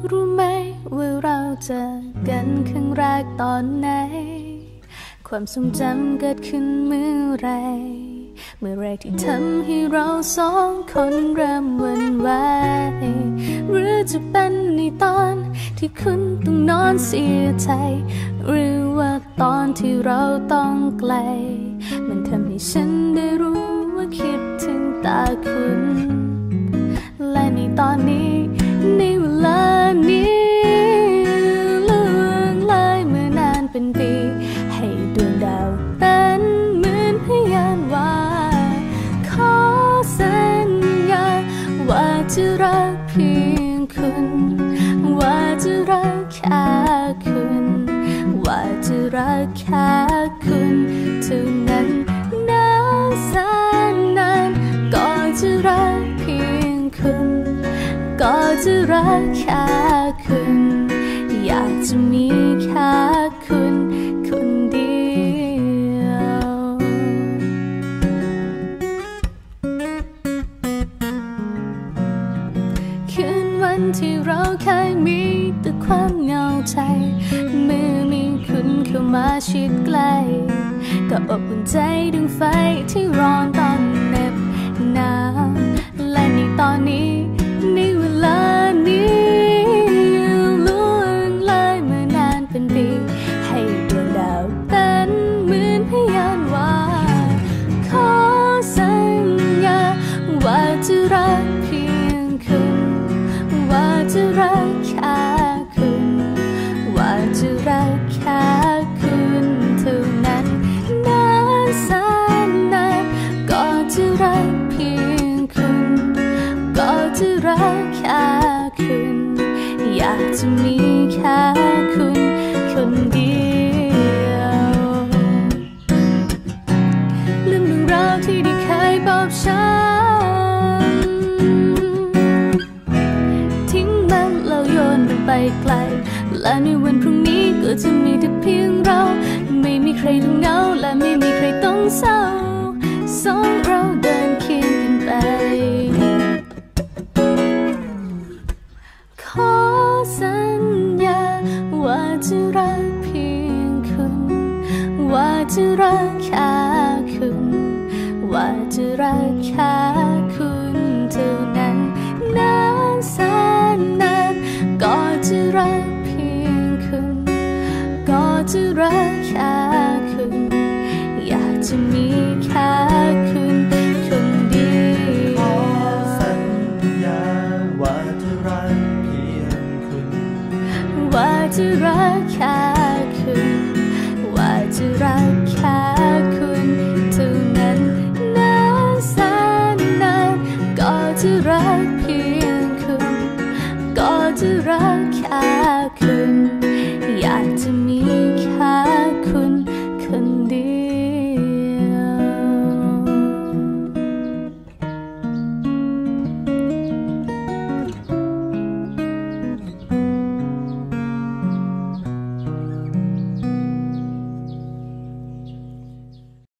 รู้ไหมว่าเราเจอกันครั้งแรกตอนไหนความทรงจำเกิดขึ้นเมื่อไรที่ทำให้เราสองคนเริ่มหวั่นไหวหรือจะเป็นในตอนที่คุณต้องนอนเสียใจหรือว่าตอนที่เราต้องไกลมันทำให้ฉันได้รู้ว่าคิดถึงตาคุณและในตอนนี้ในเวลานี้ล่วงเลยเมื่อนานเป็นปีให้ดวงดาวเป็นเหมือนพยานว่าขอสัญญาว่าจะรักเพียงคุณว่าจะรักแค่คุณว่าจะรักแค่คุณเท่านั้นนานแสนนานก็จะรักเพียงคุณก็จะรักแค่คุณอยากจะมีแค่คุณคนเดียวคืนวันที่เราเคยมีแต่ความเหงาใจเมื่อมีคุณเข้ามาชิดใกล้ก็อบอุ่นใจดังไฟที่ร้อนตอนเหน็บหนาวและในตอนนี้ในเวลานี้ล่วงเลยเมื่อนานเป็นปีให้ดวงดาวเป็นเหมือนพยานว่าขอสัญญาว่าจะรักเพียงคุณว่าจะรักแค่คุณว่าจะรักแค่คุณเท่านั้นนานแสนนานก็จะรักเพียงคุณก็จะรักแค่คุณอยากจะมีแค่คุณคนเดียวลืมเรื่องราวที่ได้เคยบอกฉันทิ้งมันแล้วโยนมันไปไกลและในวันพรุ่งนี้ก็จะมีแต่เพียงเราไม่มีใครต้องเหงาและไม่มีใครต้องเศร้าสองเราเดินเคียงกันไปขอสัญญาว่าจะรักเพียงคุณว่าจะรักแค่คุณว่าจะรักแค่คุณเท่านั้นนานแสนนานก็จะรักเพียงคุณก็จะรักแค่คุณอยากจะมีแค่คุณคนเดียวขอสัญญาว่าจะรักเพียงคุณว่าจะรักแค่คุณว่าจะรัก